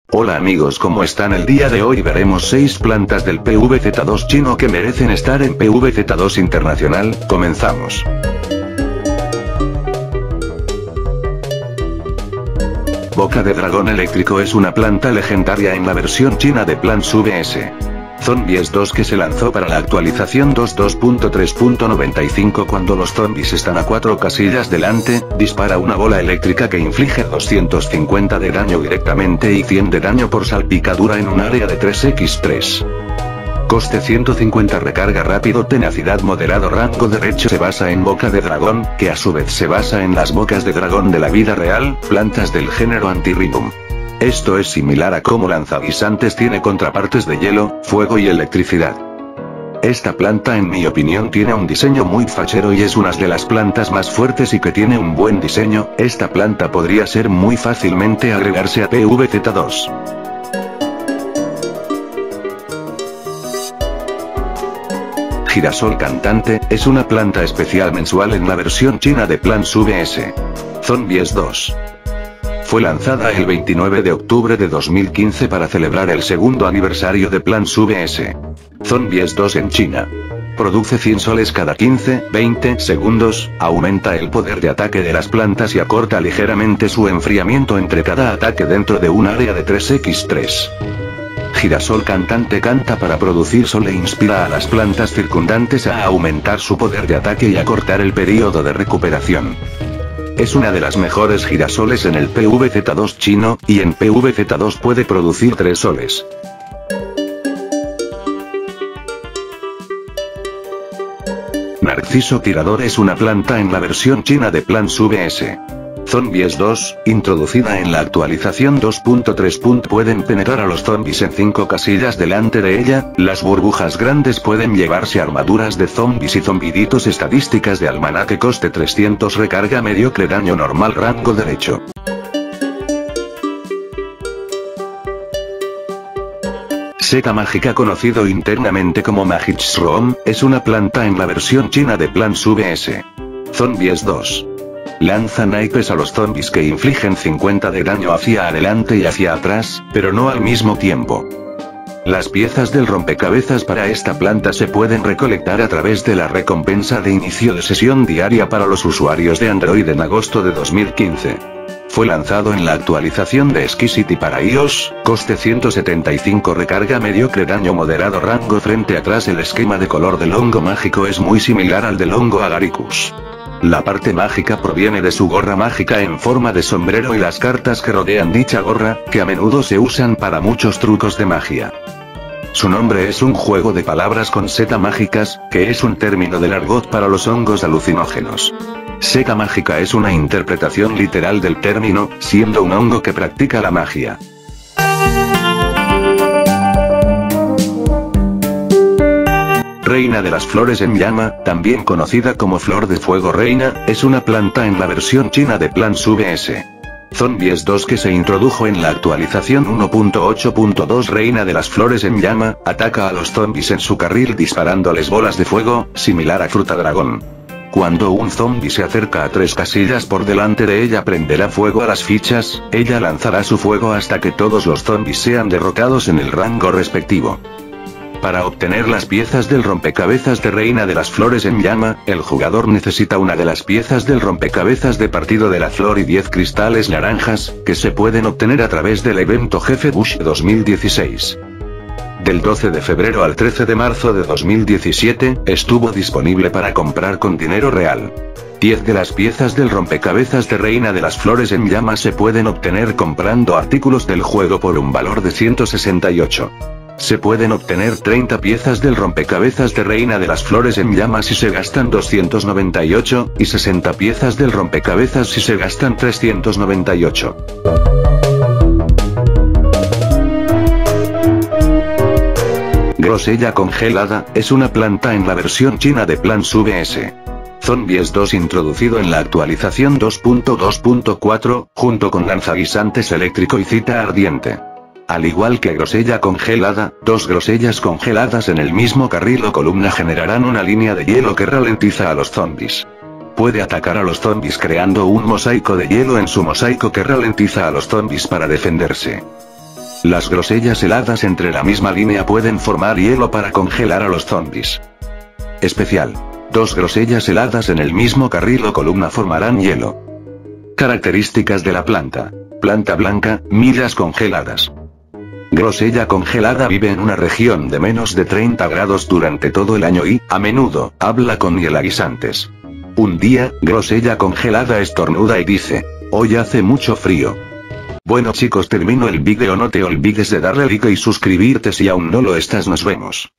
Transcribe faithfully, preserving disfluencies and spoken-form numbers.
Hola amigos, ¿cómo están? El día de hoy veremos seis plantas del P V Z dos chino que merecen estar en P V Z dos internacional. Comenzamos. Boca de dragón eléctrico es una planta legendaria en la versión china de Plants V S. Zombies dos que se lanzó para la actualización dos punto dos punto tres punto noventa y cinco cuando los zombies están a cuatro casillas delante, dispara una bola eléctrica que inflige doscientos cincuenta de daño directamente y cien de daño por salpicadura en un área de tres por tres. Coste ciento cincuenta, recarga rápido, tenacidad moderado, rango derecho. Se basa en boca de dragón, que a su vez se basa en las bocas de dragón de la vida real, plantas del género Antirrhinum. Esto es similar a cómo lanzaguisantes tiene contrapartes de hielo, fuego y electricidad. Esta planta en mi opinión tiene un diseño muy fachero y es una de las plantas más fuertes y que tiene un buen diseño. Esta planta podría ser muy fácilmente agregarse a P V Z dos. Girasol cantante, es una planta especial mensual en la versión china de Plants V S. Zombies dos. Fue lanzada el veintinueve de octubre de dos mil quince para celebrar el segundo aniversario de Plants V S. Zombies dos en China. Produce cien soles cada quince, veinte segundos, aumenta el poder de ataque de las plantas y acorta ligeramente su enfriamiento entre cada ataque dentro de un área de tres por tres. Girasol cantante canta para producir sol e inspira a las plantas circundantes a aumentar su poder de ataque y acortar el período de recuperación. Es una de las mejores girasoles en el P V Z dos chino, y en P V Z dos puede producir tres soles. Narciso tirador es una planta en la versión china de Plants V S. Zombies dos, introducida en la actualización dos punto tres. Pueden penetrar a los zombies en cinco casillas delante de ella. Las burbujas grandes pueden llevarse armaduras de zombies y zombiditos. Estadísticas de almanaque. Coste trescientos, recarga mediocre, daño normal, rango derecho. Seta mágica, conocido internamente como Magicshroom, es una planta en la versión china de Plants V S. Zombies dos. Lanza naipes a los zombies que infligen cincuenta de daño hacia adelante y hacia atrás, pero no al mismo tiempo. Las piezas del rompecabezas para esta planta se pueden recolectar a través de la recompensa de inicio de sesión diaria para los usuarios de Android en agosto de dos mil quince. Fue lanzado en la actualización de Skicity para iOS, coste ciento setenta y cinco, recarga mediocre, daño moderado, rango frente atrás. El esquema de color del hongo mágico es muy similar al del hongo Agaricus. La parte mágica proviene de su gorra mágica en forma de sombrero y las cartas que rodean dicha gorra, que a menudo se usan para muchos trucos de magia. Su nombre es un juego de palabras con seta mágicas, que es un término del argot para los hongos alucinógenos. Seta mágica es una interpretación literal del término, siendo un hongo que practica la magia. Reina de las flores en llama, también conocida como flor de fuego reina, es una planta en la versión china de Plants V S. Zombies dos que se introdujo en la actualización uno punto ocho punto dos. Reina de las flores en llama, ataca a los zombies en su carril disparándoles bolas de fuego, similar a fruta dragón. Cuando un zombie se acerca a tres casillas por delante de ella, prenderá fuego a las fichas. Ella lanzará su fuego hasta que todos los zombies sean derrotados en el rango respectivo. Para obtener las piezas del rompecabezas de Reina de las Flores en Llama, el jugador necesita una de las piezas del rompecabezas de partido de la flor y diez cristales naranjas, que se pueden obtener a través del evento Jefe Bush dos mil dieciséis. Del doce de febrero al trece de marzo de dos mil diecisiete, estuvo disponible para comprar con dinero real. diez de las piezas del rompecabezas de Reina de las Flores en Llama se pueden obtener comprando artículos del juego por un valor de ciento sesenta y ocho. Se pueden obtener treinta piezas del rompecabezas de Reina de las Flores en Llama si se gastan doscientos noventa y ocho, y sesenta piezas del rompecabezas si se gastan trescientos noventa y ocho. Grosella congelada, es una planta en la versión china de Plants V S. Zombies dos introducido en la actualización dos punto dos punto cuatro, junto con lanzaguisantes eléctrico y cita ardiente. Al igual que grosella congelada, dos grosellas congeladas en el mismo carril o columna generarán una línea de hielo que ralentiza a los zombies. Puede atacar a los zombies creando un mosaico de hielo en su mosaico que ralentiza a los zombies para defenderse. Las grosellas heladas entre la misma línea pueden formar hielo para congelar a los zombies. Especial. Dos grosellas heladas en el mismo carril o columna formarán hielo. Características de la planta. Planta blanca, millas congeladas. Grosella congelada vive en una región de menos de treinta grados durante todo el año y, a menudo, habla con hielaguisantes. Un día, Grosella congelada estornuda y dice: hoy hace mucho frío. Bueno chicos, termino el vídeo, no te olvides de darle like y suscribirte si aún no lo estás, nos vemos.